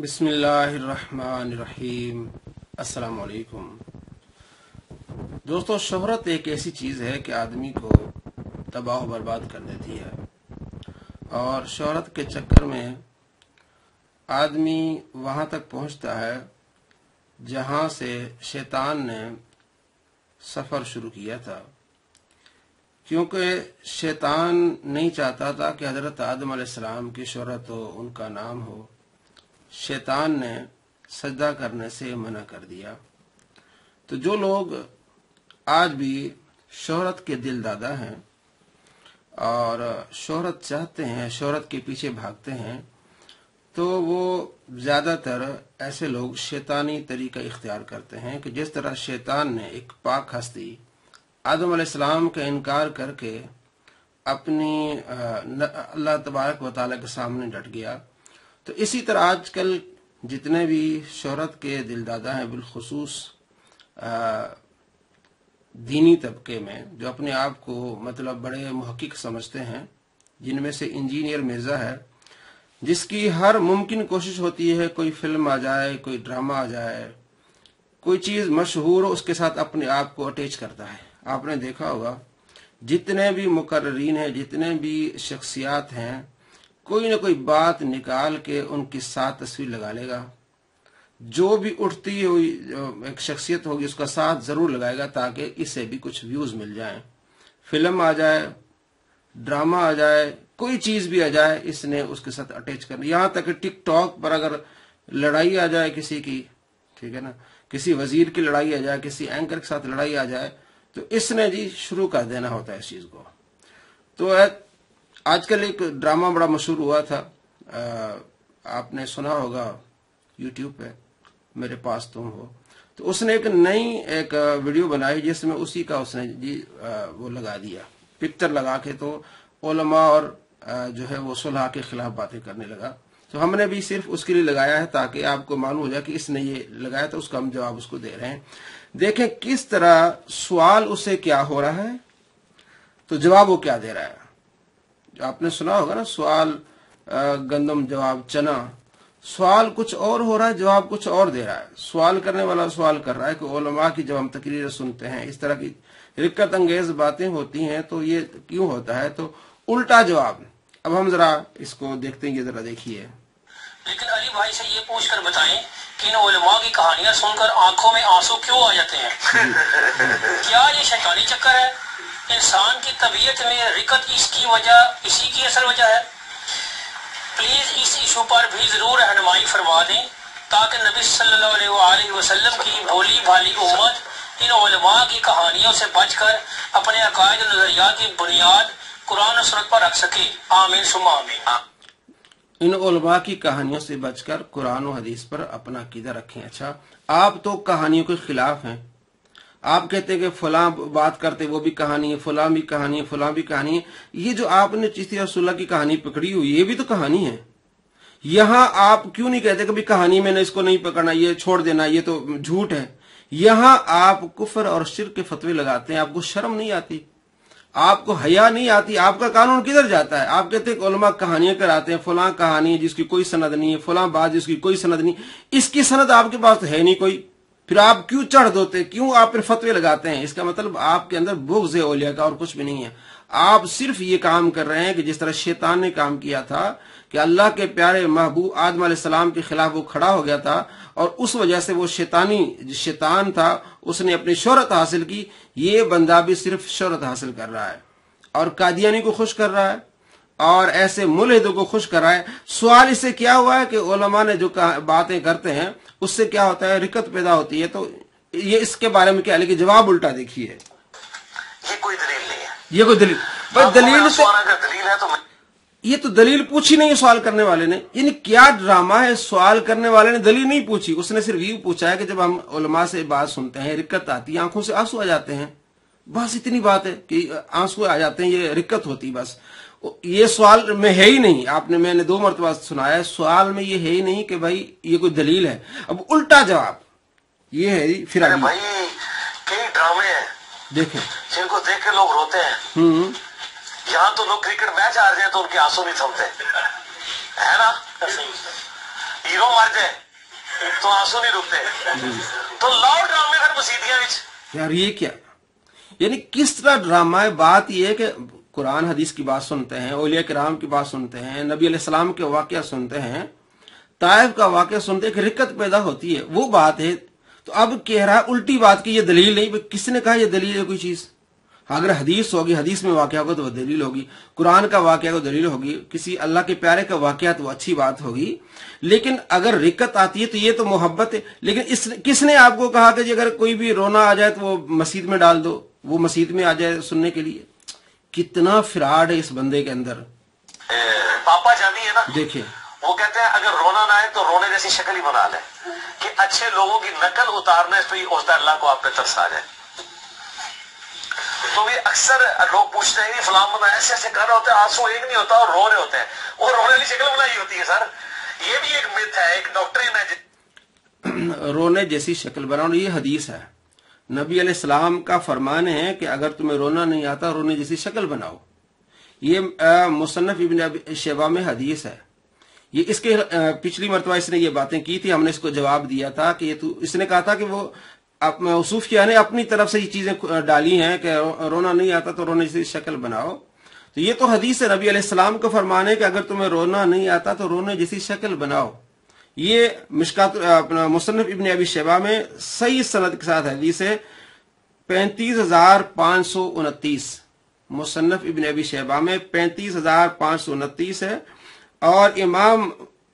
बिस्मिल्लाहिर्रहमानिर्रहीम। अस्सलाम वालेकुम। दोस्तों, शोहरत एक ऐसी चीज़ है कि आदमी को तबाह बर्बाद कर देती है, और शोहरत के चक्कर में आदमी वहाँ तक पहुँचता है जहाँ से शैतान ने सफ़र शुरू किया था, क्योंकि शैतान नहीं चाहता था कि हज़रत आदम अलैहिस्सलाम की शोहरत हो, उनका नाम हो। शैतान ने सजदा करने से मना कर दिया। तो जो लोग आज भी शोहरत के दिलदादा हैं और शोहरत चाहते हैं, शोहरत के पीछे भागते हैं, तो वो ज़्यादातर ऐसे लोग शैतानी तरीका इख्तियार करते हैं कि जिस तरह शैतान ने एक पाक हस्ती आदम अलैहिस्सलाम का इनकार करके अपनी अल्लाह तबारक व तआला के सामने डट गया, तो इसी तरह आजकल जितने भी शोहरत के दिलदादा हैं, बिलखुसूस दीनी तबके में, जो अपने आप को मतलब बड़े मुहक्किक समझते हैं, जिनमें से इंजीनियर मिर्जा है, जिसकी हर मुमकिन कोशिश होती है कोई फिल्म आ जाए, कोई ड्रामा आ जाए, कोई चीज़ मशहूर हो, उसके साथ अपने आप को अटैच करता है। आपने देखा होगा जितने भी मुकर्रीन हैं, जितने भी शख्सियात हैं, कोई ना कोई बात निकाल के उनके साथ तस्वीर लगा लेगा। जो भी उठती हुई एक शख्सियत होगी उसका साथ जरूर लगाएगा ताकि इससे भी कुछ व्यूज मिल जाए। फिल्म आ जाए, ड्रामा आ जाए, कोई चीज भी आ जाए, इसने उसके साथ अटैच करना। यहाँ तक कि टिकटॉक पर अगर लड़ाई आ जाए किसी की, ठीक है ना, किसी वजीर की लड़ाई आ जाए, किसी एंकर के साथ लड़ाई आ जाए, तो इसने जी शुरू कर देना होता है इस चीज को। तो आजकल एक ड्रामा बड़ा मशहूर हुआ था, आपने सुना होगा यूट्यूब पे, मेरे पास तुम हो। तो उसने एक नई एक वीडियो बनाई जिसमें उसी का उसने जी वो लगा दिया, पिक्चर लगा के, तो उलमा और जो है वो सुलह के खिलाफ बातें करने लगा। तो हमने भी सिर्फ उसके लिए लगाया है ताकि आपको मालूम हो जाए कि इसने ये लगाया, तो उसका हम जवाब उसको दे रहे हैं। देखें किस तरह सवाल उसे क्या हो रहा है, तो जवाब वो क्या दे रहा है। आपने सुना होगा ना, सवाल गंदम, जवाब चना। सवाल कुछ और हो रहा है, जवाब कुछ और दे रहा है। सवाल करने वाला सवाल कर रहा है कि उलमा की जब हम तकरीरें सुनते हैं, इस तरह की रिक्कत अंगेज बातें होती हैं, तो ये क्यों होता है, तो उल्टा जवाब। अब हम जरा इसको देखते हैं, ये जरा देखिए। लेकिन अली भाई से ये पूछ कर बताएं कि इन उलमा की कहानियां सुनकर आंखों में आंसू क्यों आ जाते हैं? क्या ये शैतानी चक्कर है? इंसान की तबीयत में रिकत इसकी वजह, इसी की असल वजह है। प्लीज इस इशू पर भी जरूर रहनुमाई फरमा दें ताकि नबी सल्लल्लाहु अलैहि वसल्लम की भोली भाली उम्मत इन उलमा की कहानियों से बचकर अपने अकायद और नजरियात की बुनियाद कुरान और सुन्नत पर रख सके। आमीन सुम्मा आमीन। इन उलमा की कहानियों से बचकर कुरान और हदीस पर अपना अकीदा रखें। अच्छा, आप तो कहानियों के खिलाफ हैं। आप कहते हैं कि फलां बात करते वो भी कहानी है, फलां भी कहानी है, फलां भी कहानी है। ये जो आपने चिश्ती रसूलुल्लाह की कहानी पकड़ी हुई, ये भी तो कहानी है। यहाँ आप क्यों नहीं कहते कि भी कहानी मैंने इसको नहीं पकड़ना, ये छोड़ देना, ये तो झूठ है। यहाँ आप कुफर और शिर्क के फतवे लगाते हैं। आपको शर्म नहीं आती, आपको हया नहीं आती, आपका कानून किधर जाता है? आप कहते हैं कि उलमा कहानियां कराते हैं, फलां कहानी जिसकी कोई सनद नहीं है, फलां बात जिसकी कोई सनद नहीं, इसकी सनद आपके पास तो है नहीं कोई, फिर आप क्यों चढ़ दोते, क्यों आप फिर फतवे लगाते हैं? इसका मतलब आपके अंदर बुग़्ज़ है औलिया का, और कुछ भी नहीं है। आप सिर्फ ये काम कर रहे हैं कि जिस तरह शैतान ने काम किया था कि अल्लाह के प्यारे महबूब आदम अलैहिस्सलाम के खिलाफ वो खड़ा हो गया था, और उस वजह से वो शैतान था, उसने अपनी शोहरत हासिल की। ये बंदा भी सिर्फ शोहरत हासिल कर रहा है और कादियानी को खुश कर रहा है और ऐसे मुल्हिदों को खुश कर रहा है। सवाल इससे क्या हुआ है कि उलमा ने जो बातें करते हैं उससे क्या होता है, रिकत पैदा होती है। तो ये इसके बारे में क्या, लेकिन जवाब उल्टा देखिए। ये कोई दलील नहीं है, ये कोई दलील, बस दलील से, दलील है तो ये तो दलील पूछी नहीं सवाल करने वाले ने। यानी क्या ड्रामा है, सवाल करने वाले ने दलील नहीं पूछी, उसने सिर्फ ये पूछा है कि जब हम उलमा से बात सुनते हैं, रिक्कत आती है, आंखों से आंसू आ जाते हैं, बस इतनी बात है कि आंसू आ जाते हैं, ये रिक्कत होती, बस। ये सवाल में है ही नहीं। आपने, मैंने 2 मरतबा सुनाया है, सवाल में ये है ही नहीं कि भाई ये कोई दलील है। अब उल्टा जवाब ये है। फिर भाई कई ड्रामे हैं देखें जिनको देख के लोग रोते हैं। यहाँ तो लोग क्रिकेट मैच हार जाए तो उनके आंसू नहीं थमते, है ना? हीरो मर जाए तो आंसू नहीं रुकते, तो लाओ ड्रामे फिर मसीदियां विच। यार ये क्या, यानी किस तरह ड्रामा है। बात ये है कि कुरान हदीस की बात सुनते हैं, औलिया किराम की बात सुनते हैं, नबी अलैहिस्सलाम के वाकया सुनते हैं, ताइफ का वाकया सुनते हैं, कि रिक्कत पैदा होती है, वो बात है। तो अब कह रहा है उल्टी बात की ये दलील नहीं। किसने कहा ये दलील है कोई चीज? अगर हदीस होगी, हदीस में वाकया होगा तो वो दलील होगी, कुरान का वाकया तो दलील होगी, किसी अल्लाह के प्यारे का वाकया तो अच्छी बात होगी। लेकिन अगर रिक्कत आती है तो ये तो मोहब्बत है। लेकिन किसने आपको कहा कि अगर कोई भी रोना आ जाए तो वो मस्जिद में डाल दो, वो मस्जिद में आ जाए सुनने के लिए? कितना फ्रॉड है इस बंदे के अंदर। पापा जानी है ना, देखिए वो कहते हैं अगर रोना ना आए तो रोने जैसी शक्ल ही बना ले, कि अच्छे लोगों की नकल उतारने पे होता है अल्लाह को आप पे तरस आ जाए। तो भी अक्सर लोग पूछते हैं कि फलां बंदा ऐसे ऐसे कर रहा होता है, आंसू एक नहीं होता और रो रहे होते हैं, और रोने वाली शक्ल बनाई होती है। सर ये भी एक मिथ है, एक डॉक्ट्रिन है। रोने जैसी शक्ल बनाओ, ये हदीस है, नबी अलैहिस्सलाम का फरमान है कि अगर तुम्हें रोना नहीं आता रोने जैसी शक्ल बनाओ। ये मुसन्नफ इब्न अबी शैबा में हदीस है। ये इसके पिछली मरतबा इसने ये बातें की थी, हमने इसको जवाब दिया था कि ये इसने कहा था कि वो सूफिया ने अपनी तरफ से ये चीजें डाली हैं कि रोना नहीं आता तो रोने जैसी शक्ल बनाओ। तो ये तो हदीस है, नबी अलैहिस्सलाम का फरमान है कि अगर तुम्हें रोना नहीं आता तो रोने जैसी शक्ल बनाओ। ये मिशकात अपना मुसन्नफ इब्न अबी शैबा में सही सनद के साथ हदीस है 35,529। मुसन्नफ इब्न अबी शैबा में 35,529 है। और इमाम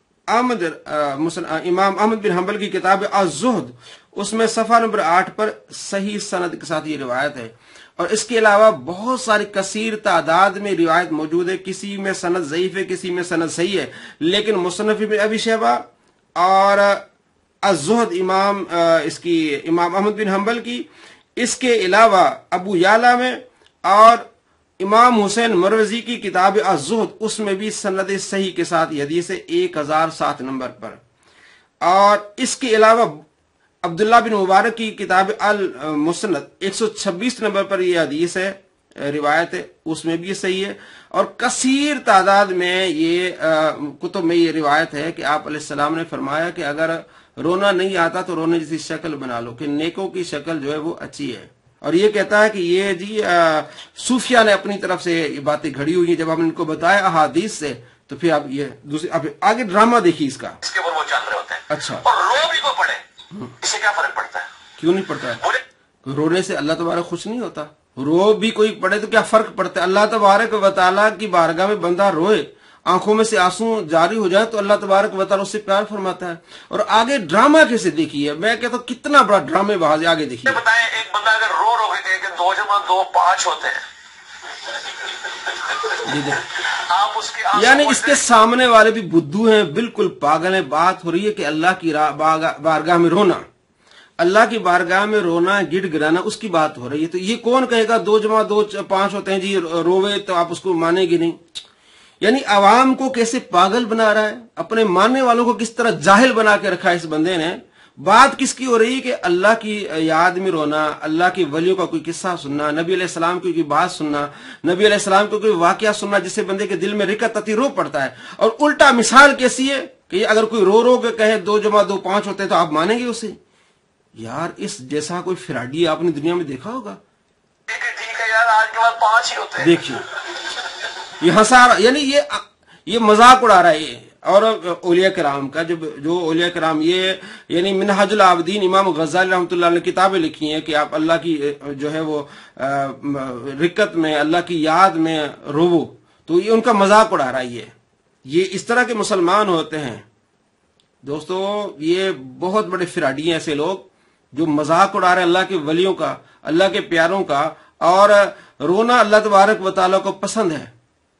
अहमद बिन हंबल की किताब अज़्ज़ुहद उसमें सफ़ा नंबर 8 पर सही सनद के साथ ये रिवायत है। और इसके अलावा बहुत सारी कसीर तादाद में रिवायत मौजूद है, किसी में सनद ज़ईफ है, किसी में सनद सही है। लेकिन मुसन्नफ इब्न अबी शैबा और अज़्ज़ुहद इमाम अहमद बिन हंबल की, इसके अलावा अबू याला में और इमाम हुसैन मरवजी की किताब अज़्ज़ुहद उसमें भी सनद सही के साथ ये हदीस है 1007 नंबर पर। और इसके अलावा अब्दुल्ला बिन मुबारक की किताब अल मुसनद 126 नंबर पर यह हदीस है, रिवायत है, उसमें भी सही है। और कसीर तादाद में ये कुतुब में ये रिवायत है कि आप अलैहिस्सलाम ने फरमाया कि अगर रोना नहीं आता तो रोने जैसी शक्ल बना लो, कि नेकों की शक्ल जो है वो अच्छी है। और ये कहता है कि ये जी सूफिया ने अपनी तरफ से ये बातें घड़ी हुई है। जब हमने इनको बताया अहादीस से तो फिर आप ये दूसरी आप आगे ड्रामा देखिए इसका, इसके ऊपर वो चल रहे होते हैं। अच्छा, और रो भी को पड़े, इससे क्या फर्क पड़ता है? क्यों नहीं पड़ता है? रोने से अल्लाह तबारक खुश नहीं होता? रो भी कोई पड़े तो क्या फर्क पड़ता है? अल्लाह तबारक व तआला की बारगाह में बंदा रोए, आंखों में से आंसू जारी हो जाए तो अल्लाह तबारक व तआला उससे प्यार फरमाता है। और आगे ड्रामा कैसे देखिए, मैं कहता हूँ कितना बड़ा ड्रामेबाज है। आगे देखिए, बताएं एक बंदा अगर रो के 2 × 2 5 होते हैं, आप उसके यानी इसके सामने वाले भी बुद्धू हैं, बिल्कुल पागल हैं। बात हो रही है कि अल्लाह की बारगाह में रोना, अल्लाह की बारगाह में रोना, गिड़गिड़ाना, उसकी बात हो रही है। तो ये कौन कहेगा 2 × 2 5 होते हैं जी, रोवे तो आप उसको मानेगी नहीं। यानी आवाम को कैसे पागल बना रहा है, अपने मानने वालों को किस तरह जाहिल बना के रखा है इस बंदे ने। बात किसकी हो रही है कि अल्लाह की याद में रोना, अल्लाह के वलियों का कोई किस्सा सुनना, नबी अलैहिस्सलाम की कोई बात सुनना, नबी अलैहिस्सलाम को कोई वाकया सुनना जिससे बंदे के दिल में रिकत आती, रो पड़ता है। और उल्टा मिसाल कैसी है कि अगर कोई रो के कहे 2 × 2 5 होते हैं तो आप मानेंगे उसे? यार इस जैसा कोई फिराडी आपने दुनिया में देखा होगा? ठीक है यार, आज के बाद 5 ही होते हैं। देखिए ये हंसा, यानी ये मजाक उड़ा रहा है ये। और औलिया किराम का जो औलिया किराम, ये यानी मिनहाजुल आबदीन इमाम गज़ाली रहमतुल्लाह ने किताबें लिखी हैं कि आप अल्लाह की जो है वो रिक्कत में, अल्लाह की याद में रोवो, तो ये उनका मजाक उड़ा रहा है ये इस तरह के मुसलमान होते हैं। दोस्तों ये बहुत बड़े फिराडी हैं ऐसे लोग जो मजाक उड़ा रहे अल्लाह के वलियों का, अल्लाह के प्यारों का। और रोना अल्लाह तबारक व तआला को पसंद है।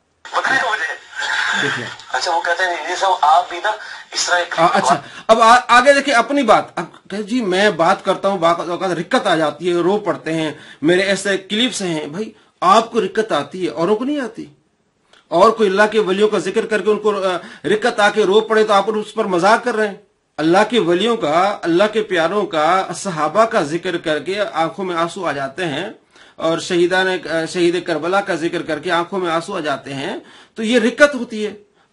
देखिए, अच्छा वो कहते हैं सब आप भी ना इस तरह अच्छा, अब आगे देखिए अपनी बात। अब कह जी मैं बात करता हूँ, रिक्कत आ जाती है, रो पड़ते हैं, मेरे ऐसे क्लिप्स हैं। भाई आपको रिक्कत आती है, औरों को नहीं आती। और कोई अल्लाह के वलियों का जिक्र करके उनको रिक्कत आके रो पड़े तो आप उस पर मजाक कर रहे हैं। अल्लाह के वलियों का, अल्लाह के प्यारों का, सहाबा का जिक्र करके आंखों में आंसू आ जाते हैं, और शहीद करबला का जिक्र करके आंखों में आंसू आ जाते हैं, तो ये रिक्कत होती है।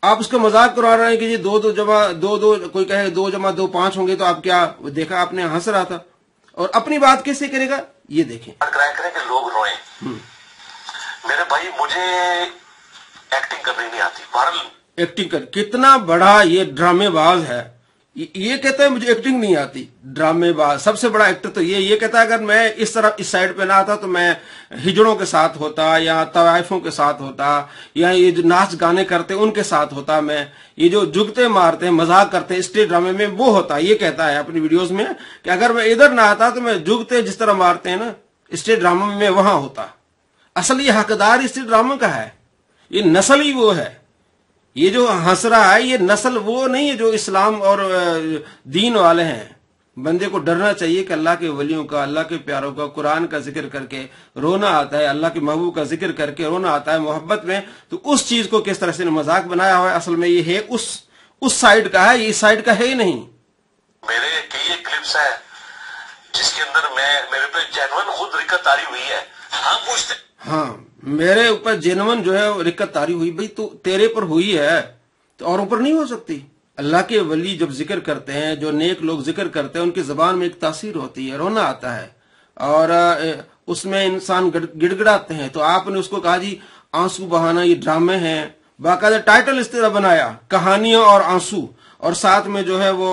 आप उसका मजाक करा रहे हैं कि ये 2 जमा 2 कोई कहे 2 जमा 2 5 होंगे, तो आप क्या देखा, आपने हंस रहा था। और अपनी बात कैसे करेगा ये देखें। कराया करें कि लोग रोए। मेरे भाई मुझे एक्टिंग करनी नहीं आती, बहरहाल एक्टिंग कर, कितना बड़ा ये ड्रामेबाज है। ये कहता है मुझे एक्टिंग नहीं आती, ड्रामेबाज। सबसे बड़ा एक्टर तो ये कहता है अगर मैं इस तरह इस साइड पे ना आता तो मैं हिजड़ों के साथ होता, या तवाइफों के साथ होता, या ये जो नाच गाने करते उनके साथ होता, मैं ये जो जुगते मारते हैं मजाक करते हैं स्टेज ड्रामे में वो होता। ये कहता है अपनी वीडियोस में कि अगर मैं इधर ना आता तो मैं जुगते जिस तरह मारते हैं ना स्टेज ड्रामा में वहां होता। असल ये हकदार स्टेज ड्रामा का है, ये नस्ल ही वो है। ये जो हंस रहा है ये नस्ल वो नहीं है जो इस्लाम और दीन वाले हैं। बंदे को डरना चाहिए कि अल्लाह के वलियों का, अल्लाह के प्यारों का, कुरान का जिक्र करके रोना आता है, अल्लाह के महबूब का जिक्र करके रोना आता है मोहब्बत में। तो उस चीज को किस तरह से मजाक बनाया हुआ है, असल में ये है उस साइड का है, ये इस साइड का है ही नहीं। मेरे कई क्लिप्स है जिसके अंदर मेरे पे जेन्युइन खुद रिक्कत तारी हुई है। हम पूछते, हाँ मेरे ऊपर जेनवन जो है रिक्कत तारी हुई। भाई तो तेरे पर हुई है तो और ऊपर नहीं हो सकती। अल्लाह के वली जब जिक्र करते हैं, जो नेक लोग जिक्र करते हैं, उनकी जबान में एक तासीर होती है, रोना आता है और उसमें इंसान गिड़गिड़ाते हैं। तो आपने उसको कहा जी आंसू बहाना ये ड्रामे हैं, बाकायदा टाइटल इस तरह बनाया, कहानियां और आंसू। और साथ में जो है वो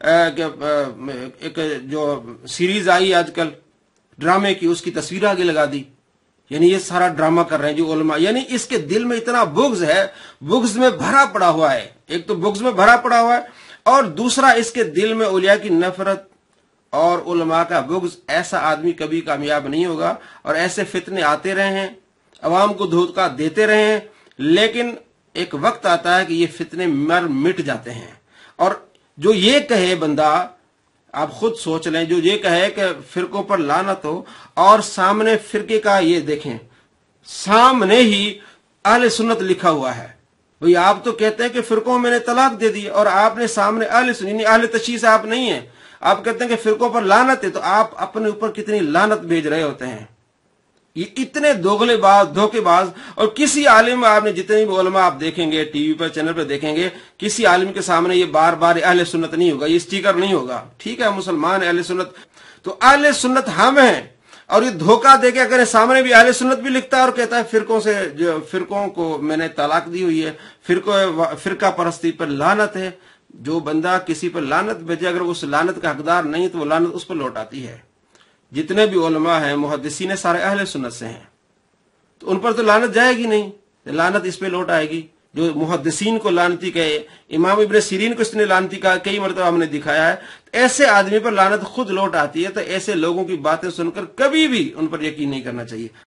एक जो सीरीज आई आजकल ड्रामे की, उसकी तस्वीर आगे लगा दी। यानी ये सारा ड्रामा कर रहे हैं जो उलमा, यानी इसके दिल में इतना बुग़्ज़ है, बुग़्ज़ में भरा पड़ा हुआ है। एक तो बुग़्ज़ में भरा पड़ा हुआ है और दूसरा इसके दिल में औलिया की नफरत और उलमा का बुग़्ज़। ऐसा आदमी कभी कामयाब नहीं होगा। और ऐसे फितने आते रहे हैं, अवाम को धोखा देते रहे हैं, लेकिन एक वक्त आता है कि ये फितने मिट जाते हैं। और जो ये कहे बंदा, आप खुद सोच लें, जो ये कहे कि फिरकों पर लानत हो और सामने फिरके का ये देखें, सामने ही अहले सुन्नत लिखा हुआ है। भाई आप तो कहते हैं कि फिरकों में मैंने तलाक दे दी और आपने सामने अहले सुन्नत, अहले तशरीह आप नहीं है, आप कहते हैं कि फिरकों पर लानत है। तो आप अपने ऊपर कितनी लानत भेज रहे होते हैं। ये इतने दोगलेबाज, धोखेबाज। और किसी आलिम, आपने जितने भी उलमा आप देखेंगे टीवी पर, चैनल पर देखेंगे, किसी आलिम के सामने ये बार बार अहले सुन्नत नहीं होगा, ये स्टिकर नहीं होगा। ठीक है मुसलमान अहले सुन्नत, तो अहले सुन्नत हम हैं। और ये धोखा देके अगर सामने भी अहले सुन्नत भी लिखता है और कहता है फिरकों से, जो फिरकों को मैंने तलाक दी हुई है, फिरका परस्ती पर लानत है। जो बंदा किसी पर लानत भेजे, अगर उस लानत का हकदार नहीं तो वो लानत उस पर लौट आती है। जितने भी उलमा हैं मुहद्दिसीन सारे अहले सुन्नत से हैं, तो उन पर तो लानत जाएगी नहीं, लानत इस पे लौट आएगी। जो मुहद्दिसीन को लानती कहे, इमाम इब्न सीरीन को इसने लानती कहा, कई मरतबा हमने दिखाया है। ऐसे आदमी पर लानत खुद लौट आती है। तो ऐसे लोगों की बातें सुनकर कभी भी उन पर यकीन नहीं करना चाहिए।